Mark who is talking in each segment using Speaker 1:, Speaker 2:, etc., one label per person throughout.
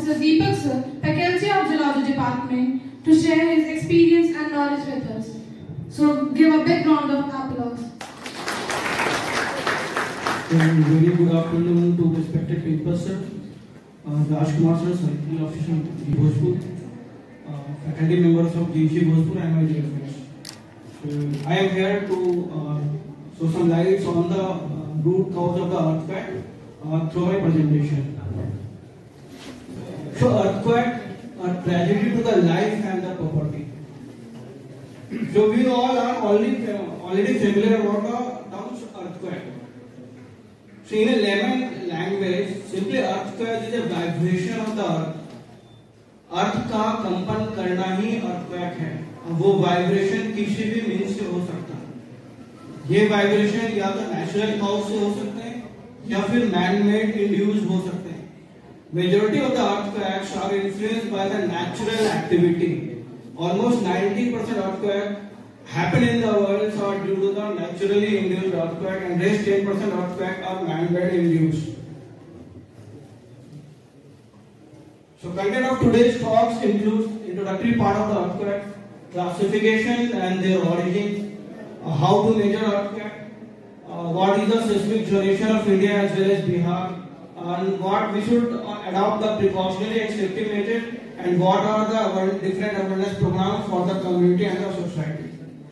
Speaker 1: Mr. Deepak Sir, Faculty of Geology Department, to share his experience and knowledge with us. So give a big round of applause.
Speaker 2: Very good afternoon to respected papers, sir. Rajkumar sir, Circle Officer Bhojpur, faculty members of GC Bhojpur, and my dear friends. I am here to show some lights on the root cause of the earthquake through my presentation. So earthquake, a tragedy to the life and the property. So we all are already familiar about the term earthquake. So in a layman language, simply earthquake is a vibration of the earth. अर्थ का कंपन करना ही earthquake है. वो vibration किसी भी means से हो सकता है. ये वाइब्रेशन या तो नेचुरल कॉज से हो सकते हैं या फिर मैन मेड इंड्यूस हो सकते हैं. Majority of the earthquakes are influenced by the natural activity. Almost 90% earthquakes happen in the world are due to the naturally induced earthquake, and rest 10% earthquakes are man-made induced. So content of today's talks includes introductory part of the earthquake, classification and their origins, how to measure earthquake, what is the seismic duration of India as well as Bihar, and what we should adopt the precautionary and safety measures, and what are the different awareness programs for the community and the society.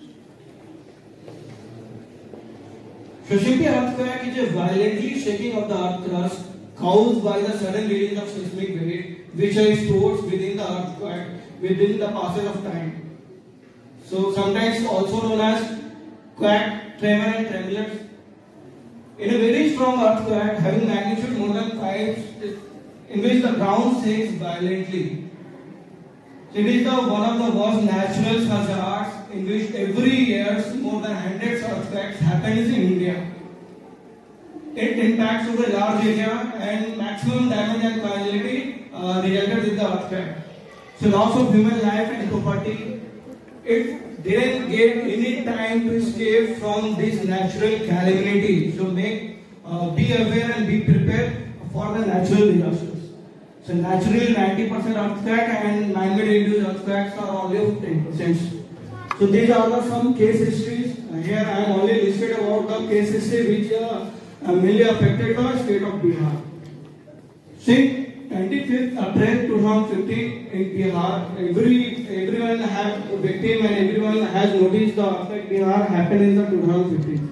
Speaker 2: So simply earthquake is a violently shaking of the earth crust caused by the sudden release of seismic waves which are stored within the earthquake within the passage of time. So sometimes also known as quake, tremor and tremblers. In a very strong earthquake having magnitude more than 5, in which the ground shakes violently. It is one of the worst natural hazards in which every year more than hundreds of earthquakes happen in India. It impacts over a large area and maximum damage and casualty resulted with the earthquake. So loss of human life and property. It didn't get any time to escape from this natural calamity. So be aware and be prepared for the natural disasters. So naturally 90% earthquake and man-made induced earthquakes are only 10%. So these are some case histories. Here I am only listed about the case history which mainly affected the state of Bihar. See, 25th April 2015 in Bihar, everyone has a victim and everyone has noticed the earthquake Bihar happened in the 2015.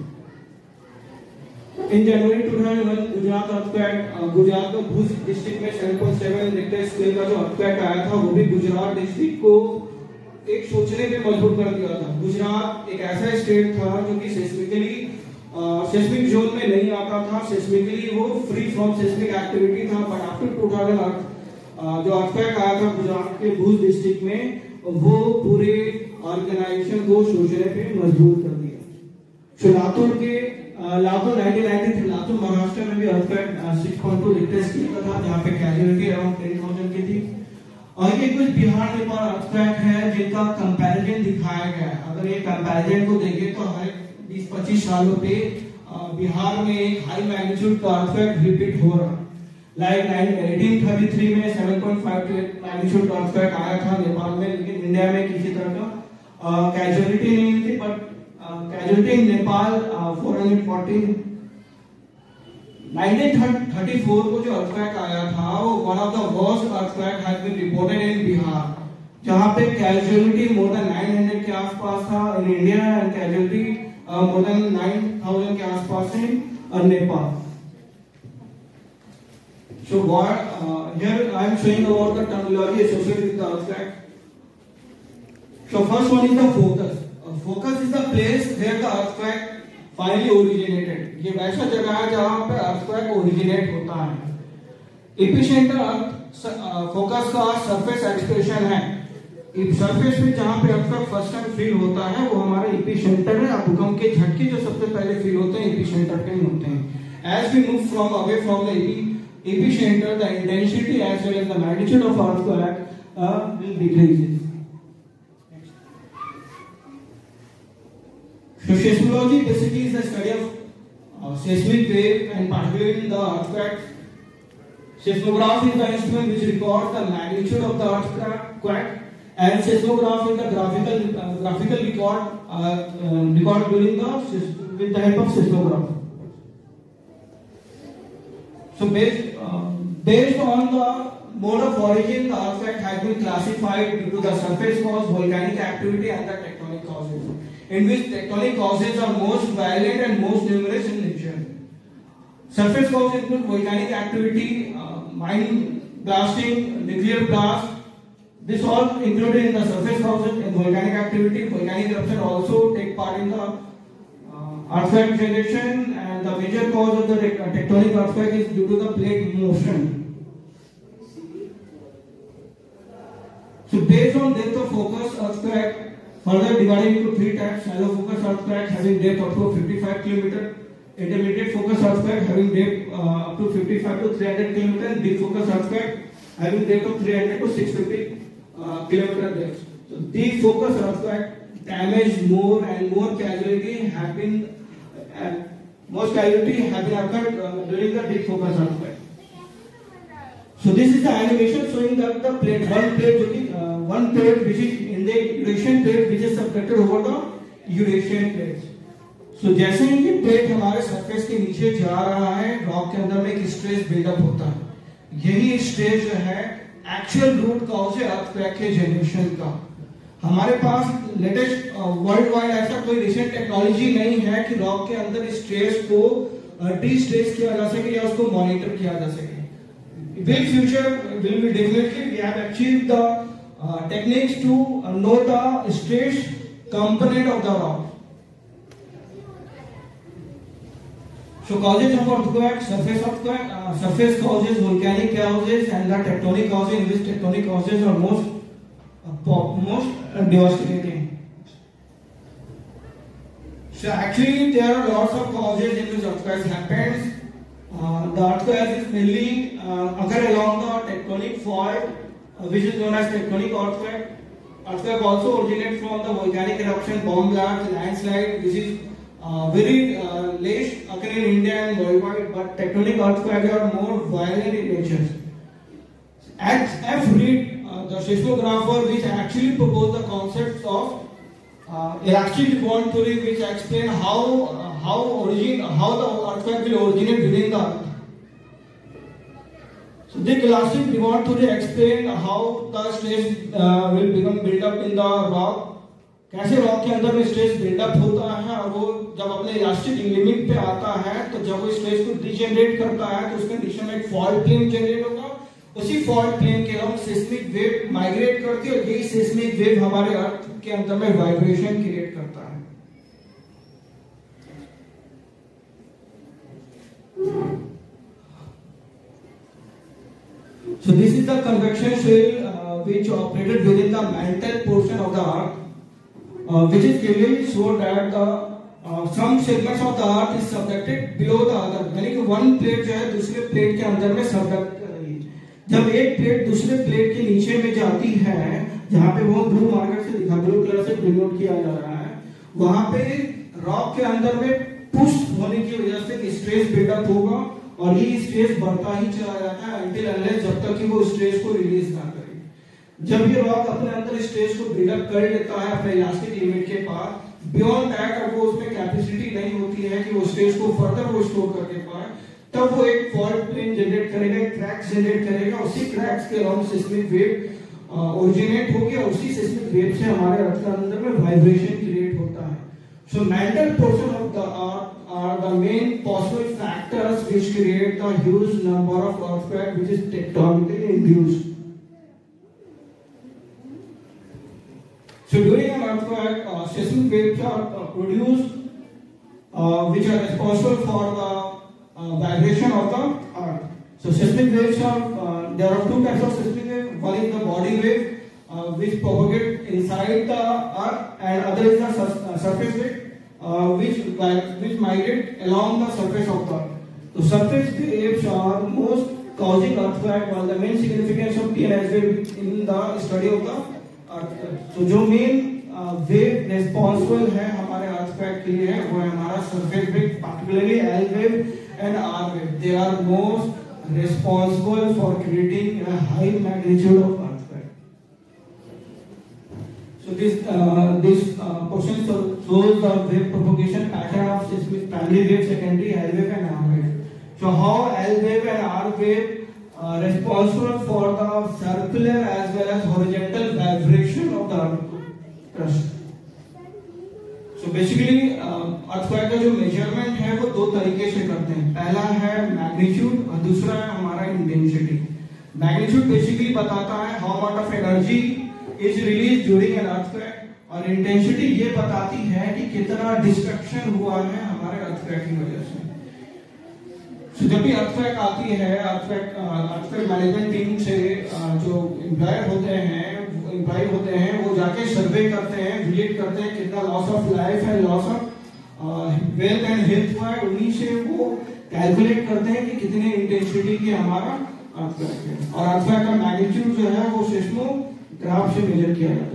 Speaker 2: In January 2001, Gujarat earthquake, Gujarat में भुज district में 7.7 Richter scale का जो earthquake आया था, वो भी Gujarat district को एक सोचने पे मजबूर कर दिया था. गुजरात एक ऐसा स्टेट था जो कि सेस्मिक जोन में नहीं आता था. सेस्मिकली वो फ्री फ्रॉम सेस्मिक एक्टिविटी था. बट आफ्टर 2000 जो earthquake आया था गुजरात के भुज डिस्ट्रिक्ट में, वो पूरे ऑर्गेनाइजेशन को सोचने पे मजबूर कर दिया. तो लातूर 1993 लातूर महाराष्ट्र में भी earthquake 6.2 रिक्टर स्केल का था, जहाँ पे कैजुअलिटी अराउंड 10,000 की थी. और ये कुछ बिहार नेपाल earthquake है जिनका कंपैरिजन दिखाया गया है. अगर ये कंपैरिजन को देखें तो हर 20-25 सालों पे बिहार में एक हाई मैग्नीट्यूड का earthquake रिपीट हो रहा है. लाइक 1833 में 7.5 मैग्नीट्यूड का earthquake आया था नेपाल में, लेकिन इंडिया में किसी तरह का कैजुअलिटी नहीं थी. बट कैजुअलिटी इन नेपाल 440. 1934 को जो earthquake आया था वो one of the worst earthquake has been reported in Bihar, जहां पे कैजुअलिटी मोर देन 900 के आसपास था in India and casualty more than 9,000 के आसपास इन Nepal. So here I am showing about the terminology associated with the earthquake. So first one is the focus. Focus is the place where the earthquake finally originated. ये वैसा जगह है जहाँ पे earthquake originate होता है. Epicenter फोकस का surface expression है. सरफेस पे जहाँ पे earthquake फर्स्ट टाइम फील होता है वो हमारा एपिसेंटर है. भूकंप के झटके जो सबसे पहले फील होते हैं एपिसेंटर पे ही होते हैं. As we move from away from the epicenter, the intensity as well as the magnitude of earthquake will decrease. So seismology basically is the study of seismic wave and particularly in the earthquake. Seismograph is the instrument which records the magnitude of the earthquake, and seismograph is the graphical record during with the help of seismograph. So based on the mode of origin, the earthquake has been classified due to the surface cause, volcanic activity, and the tectonic causes, in which tectonic causes are most violent and most numerous in nature. Surface causes include volcanic activity, mine blasting, nuclear blast. This all included in the surface causes in volcanic activity. Volcanic eruption also take part in the earthquake generation, and the major cause of the tectonic earthquake is due to the plate motion. So based on depth of focus, earthquake further divided into three types: shallow focus earthquake having depth up to 55 km, intermediate focus earthquake having depth up to 55 to 300 km, and deep focus earthquake having depth of 300 to 650 km depth. So deep focus earthquake damage more and more casualty have been occurred during the deep focus earthquake. So this is the animation showing that the plate, one plate which is in the Eurasian plate which is subtracted over the Eurasian plates. So जैसे ही ये plate हमारे surface के नीचे जा रहा है, rock के अंदर में एक स्ट्रेस बिल्डअप होता है. यही स्ट्रेस जो है एक्चुअल रूट कॉज है अर्थक्वेक के जनरेशन का. हमारे पास लेटेस्ट वर्ल्ड वाइड ऐसा कोई रिसेंट टेक्नोलॉजी नहीं है कि रॉक के अंदर स्ट्रेस को डिस्ट्रेस किया जा सके या उसको मॉनिटर किया जा सके. Will future will be definitely we have achieved the techniques to know the stress component of the rock. So causes of earthquake, surface causes, volcanic causes, and the tectonic causes, in which tectonic causes are most devastating. So actually there are lots of causes in which earthquakes happens. The earthquake is mainly occur along the tectonic fault, which is known as tectonic earthquake. Earthquake also originates from the volcanic eruption, bomb blast, landslide, which is very less occur in India and worldwide. But tectonic earthquakes are more violent in nature. F. Reid, the seismographer, which actually proposed the concepts of elastic bond theory, which explain how the earthquake will originate within the earth. So the elastic bond theory explain how the stress will become built up in the rock. कैसे rock के अंदर में stress buildup होता है और वो जब अपने इलास्टिक लिमिट पे आता है तो जब वो स्ट्रेस को डिजेनरेट करता है तो उस कंडीशन में एक फॉल्ट प्लेन जनरेट होगा. उसी फॉल्ट प्लेन के अराउंड सिस्मिक वेव माइग्रेट करती है और यही सिस्मिक वेव हमारे अर्थ के अंदर में वाइब्रेशन क्रिएट करता है. So this is the convection shell which operated within the mantle portion of the earth, which is clearly shown that the some segments of the earth is subducted below the other. यानी कि one plate जो है दूसरे plate के अंदर में subduct कर रही है. जब एक प्लेट दूसरे प्लेट के नीचे में जाती है, जहाँ पे वो ब्लू मार्कर से दिखा, ब्लू कलर से डिनोट किया जा रहा है, वहां पे रॉक के अंदर में पुश होने की वजह से स्ट्रेस बिल्डअप होगा और ये स्ट्रेस बढ़ता ही चला जाता है until unless जब तक कि वो स्ट्रेस को रिलीज ना करे. जब ये रॉक अपने अंदर स्ट्रेस को बिल्डअप कर लेता है अपने इलास्टिक लिमिट के पास, बियॉन्ड दैट अब वो उसमें कैपेसिटी नहीं होती है कि वो स्ट्रेस को फर्दर वो स्टोर करके पाए, तब वो एक फॉल्ट प्लेन जनरेट करेगा, एक क्रैक्स जनरेट करेगा. उसी क्रैक्स के अराउंड सिस्मिक वेव ओरिजिनेट होगी और उसी सिस्मिक वेव से हमारे अर्थ के अंदर में वाइब्रेशन क्रिएट होता है. So mantle portion of the earth are the main possible factors which create the huge number of earthquakes which is tectonically induced. So during an earthquake, seismic waves are produced which are responsible for the vibration of the earth. So seismic waves are there are two types of seismic waves. One is the body wave which propagate inside the earth, and other is the surface wave which migrate along the surface of the earth. So surface waves are most causing earthquake, while the main significance of TNS wave in the study of the earthquake. So जो main wave responsible है हमारे earthquake के लिए वो है हमारा surface wave, particularly L wave and R wave. They are most responsible for creating a high magnitude of earthquake. So this portion shows the wave propagation pattern of seismic primary wave, secondary L wave and R wave. So how L wave and R wave are responsible for the circular as well as horizontal vibration of the earth crust. So basically earthquake का जो measurement है वो दो तरीके से करते हैं. पहला है मैग्नीट्यूड और दूसरा है हमारा इंटेंसिटी. मैग्नीट्यूड बेसिकली बताता है how much of energy is release during an earthquake और इंटेंसिटी ये बताती है कि कितना डिस्ट्रक्शन हुआ है हमारे अर्थक्वेक की वजह से. So, जब भी अर्थक्वेक आती है अर्थक्वेक मैनेजमेंट टीम से जो एम्प्लॉय होते हैं वो जाके सर्वे करते हैं, विजिट करते हैं कितना लॉस ऑफ लाइफ है, loss of wealth and health हुआ है. उन्हीं से वो कैलकुलेट करते हैं कि कितने इंटेंसिटी की हमारा अर्थक्वेक है. और अर्थक्वेक का मैग्नीट्यूड जो है वो सेस्मोग्राफ से मेजर किया जाता है.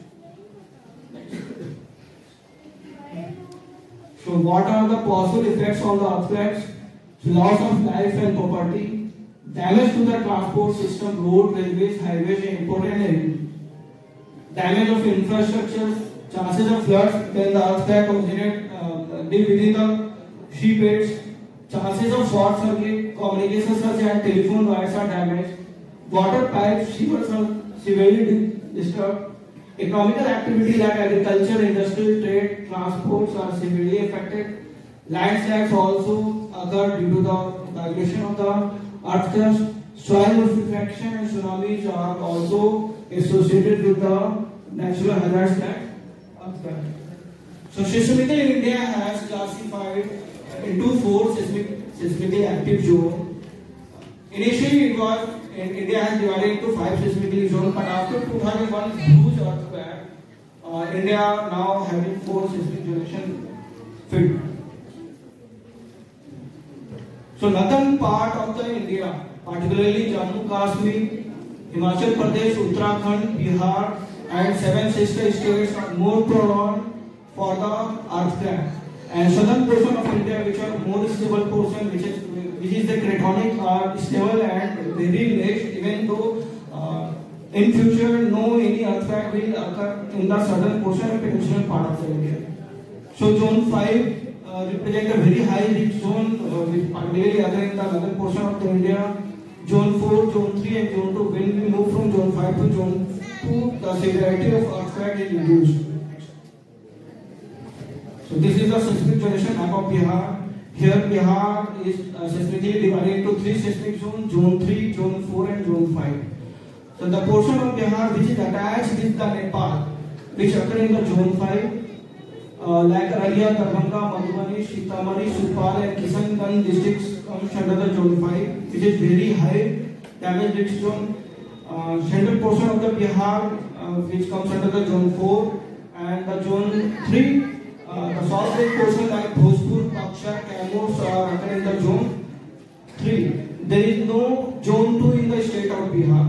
Speaker 2: So what are the possible effects on the earthquakes? Loss of life and property, damage to the transport system, road, railways, highways, important areas, damage of infrastructure, chances of floods when the earthquake originates within the seabeds, chances of short circuit, communication such as telephone wires are damaged, water pipes, sewers are severely disturbed, economical activity like agriculture, industrial, trade, transports are severely affected. Landslides also occur due to the vibration of the earth crust. Soil liquefaction and tsunamis are also associated with the natural hazards like earthquake. So seismically India has classified into 4 seismically active zones. Initially India has divided into 5 seismically zones, but after 2001 huge earthquake, India now having 4 seismic zones fit. So northern part of the India, particularly Jammu Kashmir, Himachal Pradesh, Uttarakhand, Bihar, and 7 sister states are more prone for the earthquake. And southern portion of India, which are more stable portion, which is the cratonic, are stable and very less. Even though in future no any earthquake will occur in the southern portion and peninsular part of the India. So zone 5 represent a very high risk zone, which particularly occur in the northern portion of the India. Zone 4, Zone 3 and Zone 2. When we move from Zone 5 to Zone 2, the severity of earthquake is reduced. So this is the seismic generation map of Bihar. Here Bihar is seismically divided into 3 seismic zones, Zone 3, Zone 4 and Zone 5. So the portion of Bihar which is attached with the Nepal, which occur in the Zone 5, like Araria, Darbhanga, Madhubani, Sitamarhi, Supaul and Kishanganj districts comes under the Zone 5, which is very high damage risk zone. Central portion of the Bihar, which comes under the Zone 4, and the Zone 3, the southwest portion like Bhojpur, Buxar, Kaimur are occur in the Zone 3. There is no Zone 2 in the state of Bihar.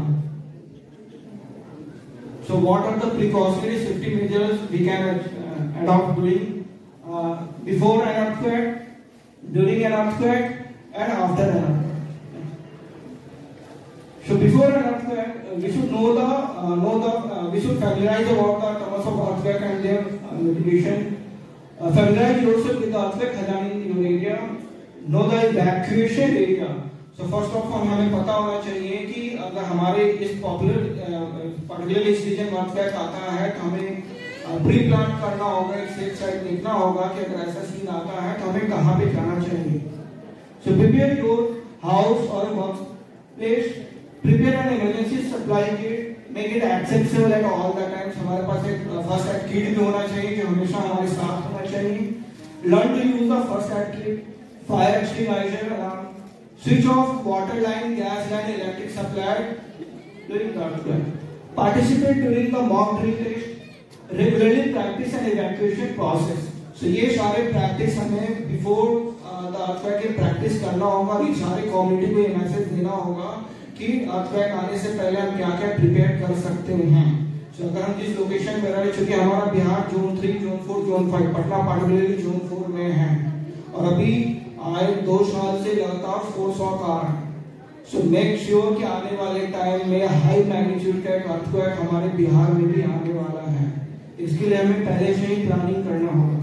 Speaker 2: So what are the precautionary safety measures we can adopt during before an earthquake, during an earthquake, and after an earthquake? So before an earthquake, we should we should familiarize about the terms of earthquake and their mitigation. Familiarize yourself with the earthquake hazard in your area. Know the evacuation area. So first of all हमें पता होना चाहिए कि अगर हमारे इस particular इस reason में अर्थक्वेक आता है तो हमें प्री प्लान करना होगा, एक सेफ साइड देखना होगा कि अगर ऐसा सीन आता है तो हमें कहाँ पे जाना चाहिए. So prepare your house or work place. Prepare an emergency supply kit. Make it accessible at all the times. हमारे पास एक फर्स्ट एड किट भी होना चाहिए जो हमेशा हमारे साथ होना चाहिए. Learn to use the first aid kit, fire extinguisher, alarm. Switch off water line, gas line, electric supply during the earthquake. Participate during the mock drill test. Regularly practice an evacuation process. So ये सारे practice हमें before the earthquake की practice करना होगा. ये सारे community को ये message देना होगा कि earthquake आने से पहले हम क्या क्या prepare कर सकते हैं. So अगर हम जिस लोकेशन में रह रहे, चूंकि हमारा Bihar Zone 3, Zone 4, Zone 5, Patna particularly Zone 4 में है और अभी आए 2 साल से लगातार फोर्स ऑफ आ रहा है. सो मेक श्योर कि आने वाले टाइम में हाई मैग्नीट्यूड का एक अर्थक्वेक हमारे बिहार में भी आने वाला है। इसके लिए हमें पहले से ही प्लानिंग करना होगा।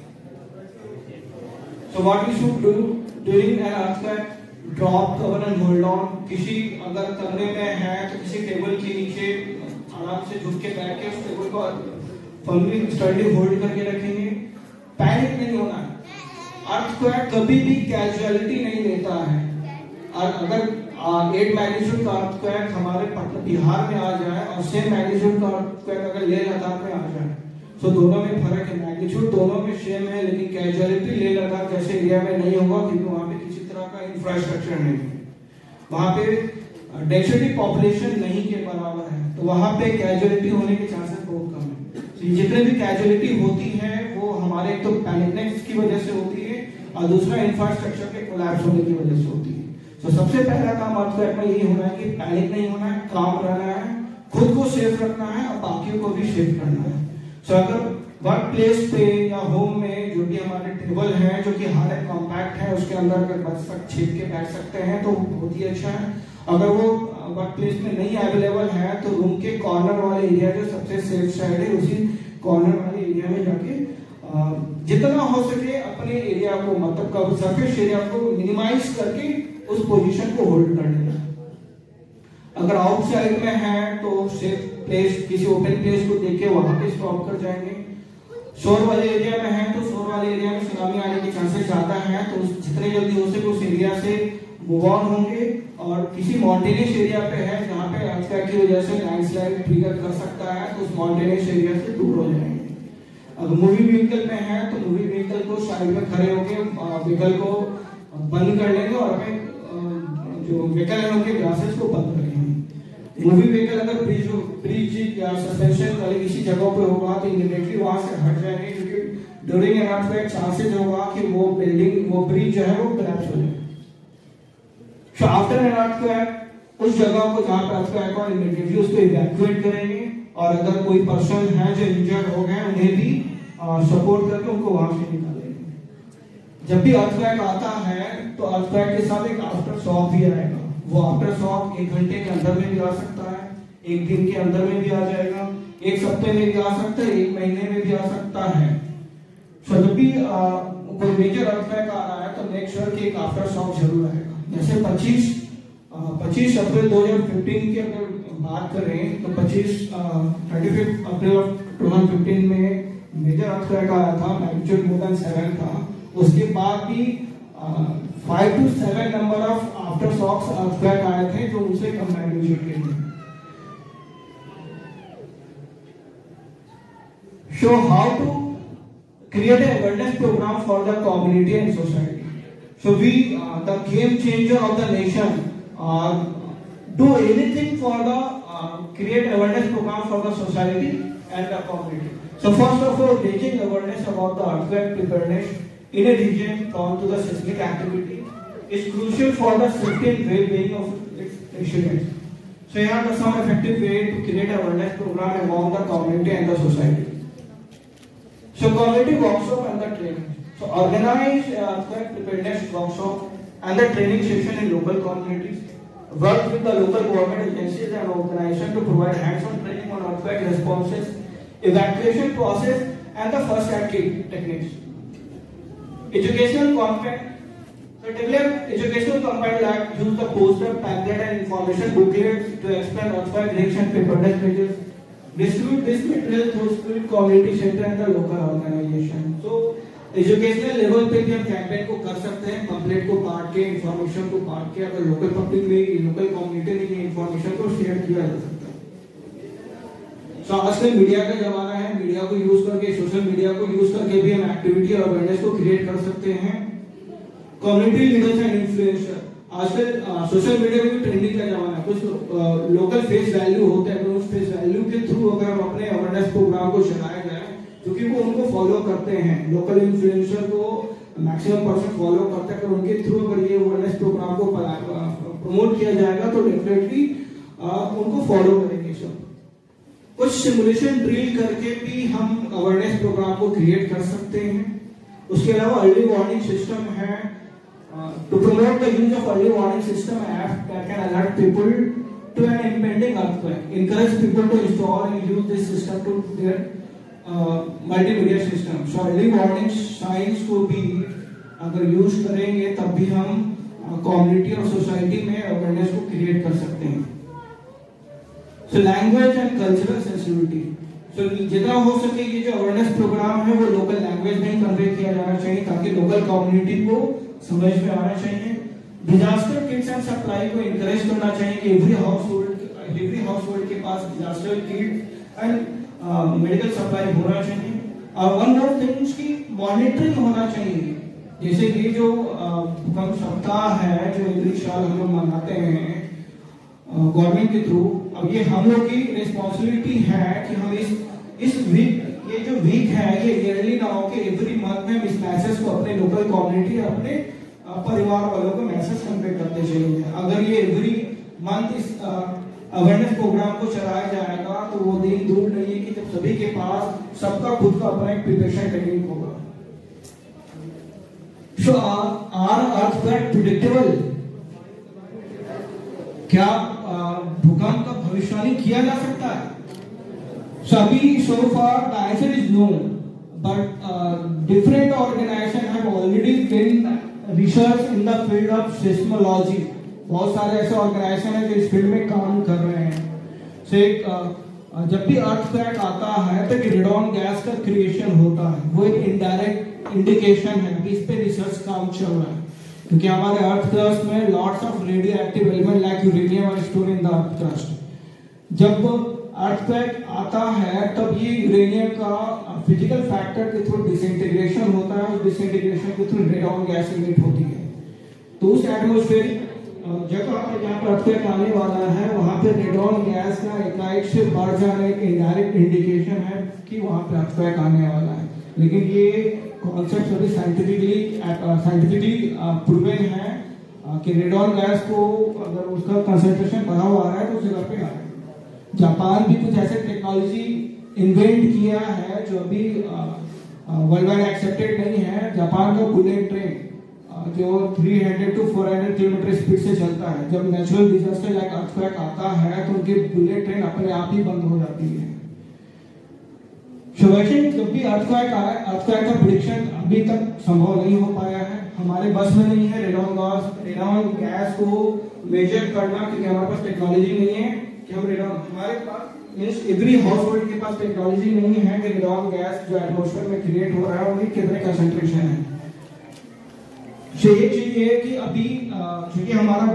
Speaker 2: So what we should do during an earthquake, drop, cover and hold on. किसी अगर कमरे में है तो किसी टेबल के नीचे आराम से झुक के बैठ के उस टेबल को फर्मली स्टडी होल्ड करके रखेंगे। पैनिक नहीं होना है। अर्थक्वेक कभी भी कैजुअलिटी नहीं लेता है। अगर 8 मैग्नीट्यूड का अर्थक्वेक हमारे बिहार में आ जाए और सेम मैग्नीट्यूड का अर्थक्वेक अगर लेह लद्दाख में आ जाए, तो दोनों में फर्क है। मैग्नीट्यूड दोनों में सेम है, लेकिन कैजुअलिटी लेह लद्दाख जैसे एरिया में नहीं होगा, क्योंकि वहां पे किसी तरह का इंफ्रास्ट्रक्चर नहीं है, वहां पे डेंसिटी पॉपुलेशन नहीं के बराबर है, तो वहां पे कैजुअलिटी होने के चांसेस बहुत कम है। तो जितने भी कैजुअलिटी होती है वो हमारे एक तो पैनिकनेस की वजह से होती है और दूसरा इंफ्रास्ट्रक्चर के कोलैप्स होने की वजह से होती है। तो सबसे पहला काम अर्थक्वेक में यही होना है कि पैनिक नहीं होना है, काम रहना है, खुद को सेफ रखना है और बाकियों को भी सेफ करना है। सो अगर वर्क प्लेस पे या होम में जो भी हमारे टेबल है जो कि हार्ड एंड कॉम्पैक्ट है, उसके अंदर अगर बच छिप के बैठ सकते हैं तो बहुत ही अच्छा है। अगर वो वर्क प्लेस में नहीं अवेलेबल है तो रूम के कॉर्नर वाले एरिया जो सबसे सेफ साइड है, उसी कॉर्नर वाले एरिया में जाके जितना हो सके अपने एरिया को, मतलब सरफेस एरिया को मिनिमाइज करके उस पोजीशन को होल्ड कर लेना। अगर आउटसाइड में है तो सेफ प्लेस, किसी ओपन प्लेस को देख के वहां पे स्टॉप कर जाएंगे। शोर वाले एरिया में है तो शोर वाले एरिया में सुनामी आने के चांसेस ज्यादा है, तो जितने जल्दी हो सके उस एरिया से मूव ऑन होंगे। और किसी माउंटेनियस एरिया पे है जहाँ पे अर्थक्वेक की वजह से लैंडस्लाइड ट्रिगर कर सकता है, तो उस माउंटेनियस एरिया से दूर हो जाएंगे। अगर मूवी व्हीकल में है तो मूवी व्हीकल को साइड में खड़े होकर व्हीकल को बंद कर लेंगे और अपने जो व्हीकल है उनके ग्लासेस को बंद करेंगे। मूवी व्हीकल अगर ब्रिज या सस्पेंशन वाले किसी जगह पे होगा तो इमीडिएटली वहां से हट जाएंगे, क्योंकि ड्यूरिंग एन अर्थक्वेक चांसेस होगा कि वो बिल्डिंग, वो ब्रिज जो है वो कोलैप्स हो जाए। सो आफ्टर एन अर्थक्वेक उस जगह को जहां पे अर्थक्वेक हुआ इमीडिएटली उसको इवैक्यूएट करेंगे, और अगर कोई पर्सन है जो इंजर्ड हो गए उन्हें भी सपोर्ट करके उनको वहां से निकालेंगे। जब भी अर्थक्वेक आता है तो अर्थक्वेक के साथ एक आफ्टर शॉक भी आएगा। वो आफ्टर शॉक 1 घंटे के अंदर में भी आ सकता है, 1 दिन के अंदर में भी आ जाएगा, 1 सप्ताह में भी आ सकता है, 1 महीने में भी आ सकता है। सो जब भी कोई मेजर अर्थक्वेक आ रहा है तो मेक श्योर कि एक आफ्टर शॉक जरूर आएगा। जैसे 25 अप्रैल 2015 की अगर बात करें तो 25 अप्रैल 2015 में मेजर अर्थक्वेक आया था, मैग्नीट्यूड मोर देन 7 था। उसके बाद भी 5 to 7 number of after shocks earthquake आए थे जो उनसे कम मैग्नीट्यूड के थे। So how to create a awareness program for the community and society. So we, the game changer of the nation, do anything for the create awareness program for the society and the community. So first of all, raising awareness about the earthquake preparedness in a region prone to the seismic activity is crucial for the safety and well-being of its residents. So here are some effective way to create awareness program among the community and the society. So community workshop and the training. So organize earthquake preparedness workshop and the training session in local communities. Work with the local government agencies and organizations to provide hands-on training on earthquake responses, evacuation process, and the first aid kit techniques. Educational content. So develop educational content like use the poster, pamphlet, and information booklets to explain earthquake risks and preparedness measures. Distribute this material through school, community center and the local organization. So educational level पे भी हम campaign को कर सकते हैं, pamphlet को बांट के, इंफॉर्मेशन को बांट के, अगर लोकल पब्लिक में, लोकल कम्युनिटी में इंफॉर्मेशन को शेयर किया जा सकता है। तो आजकल मीडिया का जमाना है, मीडिया को यूज करके, सोशल मीडिया को यूज करके भी हम एक्टिविटी और अवेयरनेस को क्रिएट कर सकते हैं। कम्युनिटी लीडर्स एंड इन्फ्लुएंसर, आजकल सोशल मीडिया में भी ट्रेंडिंग का जमाना है। कुछ लोकल फेस वैल्यू होते हैं, तो उस फेस वैल्यू के थ्रू अगर हम अपने अवेयरनेस प्रोग्राम को चलाया जाए, क्योंकि वो उनको फॉलो करते हैं, लोकल इन्फ्लुएंसर को मैक्सिमम पर्सन फॉलो करते हैं, तो उनके थ्रू अगर ये अवेयरनेस प्रोग्राम को प्रमोट किया जाएगा तो डेफिनेटली उनको फॉलो करेंगे सब। कुछ सिमुलेशन ड्रिल करके भी हम अवेयरनेस प्रोग्राम को क्रिएट कर सकते हैं। उसके अलावा अर्ली वार्निंग सिस्टम है, to promote the use of early warning system app that can alert people to an impending earthquake, encourage people to install and use this system to their multimedia system. So early warning signs को भी अगर use करेंगे तब भी हम community और society में awareness को क्रिएट कर सकते हैं. So language and cultural sensitivity. So जितना हो सके ये जो अवेयरनेस प्रोग्राम है वो लोकल लैंग्वेज में कन्वे किया जाना चाहिए ताकि लोकल कम्युनिटी को समझ में आना चाहिए. डिजास्टर किट्स एंड सप्लाई को इनकरेज करना चाहिए कि एवरी हाउस होल्ड के पास disaster kit and medical supply होना चाहिए. और वन मोर थिंग्स की मॉनिटरिंग होना चाहिए. जैसे ये जो भूकंप सप्ताह है जो एवरी साल हम लोग मनाते हैं गवर्नमेंट के थ्रू, अब ये हम लोग की रिस्पॉन्सिबिलिटी है कि हम इस वीक ये जो वीक है ये ईयरली ना हो कि एवरी मंथ में हम इस मैसेज को अपने लोकल कम्युनिटी अपने परिवार वालों को मैसेज कन्वे करते चलेंगे. अगर ये एवरी मंथ इस अवेयरनेस प्रोग्राम को चलाया जाएगा तो वो दिन दूर नहीं है कि जब सभी के पास सबका खुद का अपना एक प्रिपरेशन टेक्निक होगा. So are earthquake predictable? क्या भूकंप का भविष्यवाणी किया जा सकता है? सभी so far the answer is no, but different organizations have already been research in the field of seismology. बहुत सारे ऐसे ऑर्गेनाइजेशन हैं जो इस फील्ड में काम कर रहे हैं. से जब भी अर्थक्वेक आता है तो रेडॉन गैस का क्रिएशन होता है, वो एक इनडायरेक्ट इंडिकेशन है. अभी इस पे रिसर्च काम चल रहा है क्योंकि हमारे अर्थ क्रस्ट में lots of radioactive element like uranium are stored in the earth crust. जब अर्थक्वेक आता है तब ये यूरेनियम का फिजिकल फैक्टर के थ्रू डिसइंटीग्रेशन होता है. उस डिसइंटीग्रेशन के थ्रू रेडॉन गैस इमिट होती है. तो उस एटमॉस्फेरिक जगह पर जहाँ पर अर्थक्वेक आने वाला है वहाँ पे रेडॉन गैस का एकाएक से बढ़ जाने एक इनडायरेक्ट इंडिकेशन है कि वहाँ पे अर्थक्वेक आने वाला है. लेकिन ये कॉन्सेप्ट अभी साइंटिफिकली प्रूवन है कि रेडॉन गैस को अगर उसका कंसंट्रेशन बढ़ा हुआ है तो उस जगह पे आए. जापान भी कुछ ऐसे टेक्नोलॉजी इन्वेंट किया है जो अभी वर्ल्ड वाइड एक्सेप्टेड नहीं है. जापान का बुलेट ट्रेन जो 300 to 400 किलोमीटर स्पीड से चलता है, जब नेचुरल डिजास्टर लाइक अर्थक्वेक आता है तो उनकी बुलेट ट्रेन अपने आप ही बंद हो जाती है. जब भी अर्थक्वेक आए, अर्थक्वेक का प्रेडिक्शन अभी तक संभव नहीं हो पाया है. हमारे बस में नहीं है रेडॉन गैस को मेजर करना क्योंकि हमारे पास टेक्नोलॉजी नहीं है कि हम हमारे पास मींस एवरी हाउस होल्ड के पास टेक्नोलॉजी नहीं है कि रेडॉन गैस जो एटमॉस्फेयर में क्रिएट हो रहा है उनकी कितने कंसंट्रेशन है. एक चीज ये है कि अभी क्योंकि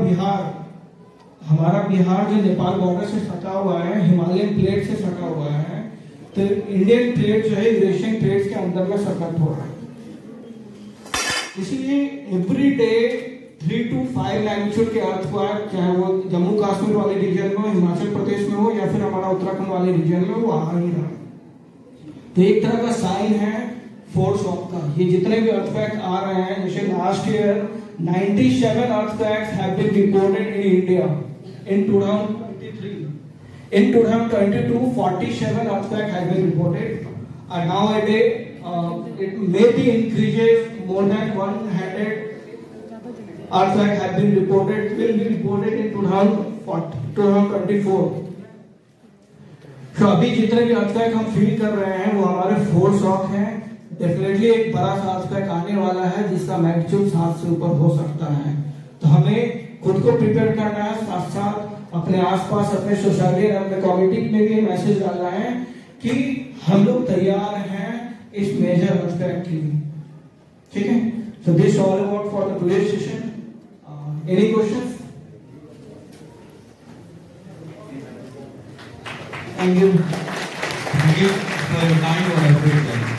Speaker 2: हमारा बिहार जो नेपाल बॉर्डर से सटा हुआ है, हिमालयन प्लेट से सटा हुआ है, तो इंडियन प्लेट जो है यूरेशियन प्लेट्स के अंदर में सर्कल हो रहा है. इसलिए एवरी डे 3 to 5 मैग्नीट्यूड के अर्थक्वेक चाहे वो जम्मू कश्मीर वाले रीजन में हो, हिमाचल प्रदेश में हो या फिर हमारा उत्तराखंड वाले रीजन में वो आ ही रहा है. तो एक तरह का साइन है फोर्स ऑफ का. ये जितने भी अर्थक्वेक आ रहे हैं, जैसे last year 97 earthquakes have been reported in India in 2023. In 2022, 47 earthquakes have been reported. And nowadays, it may be increases more than 100 earthquakes have been reported. Will be reported in 2024. तो अभी जितने भी earthquake हम feel कर रहे हैं वो हमारे फोर्स ऑफ हैं. डेफिनेटली एक बड़ा सा अर्थक्वेक आने वाला है जिसका मैग्नीट्यूड 7 से ऊपर हो सकता है. तो हमें खुद को प्रिपेयर करना है, साथ साथ अपने आसपास अपने सोसाइटी और अपने कम्युनिटी में भी मैसेज डालना है कि हम लोग तैयार हैं इस मेजर अर्थक्वेक के लिए. ठीक है. So this all about for the today session. Any questions?
Speaker 3: Thank you for your time and effort.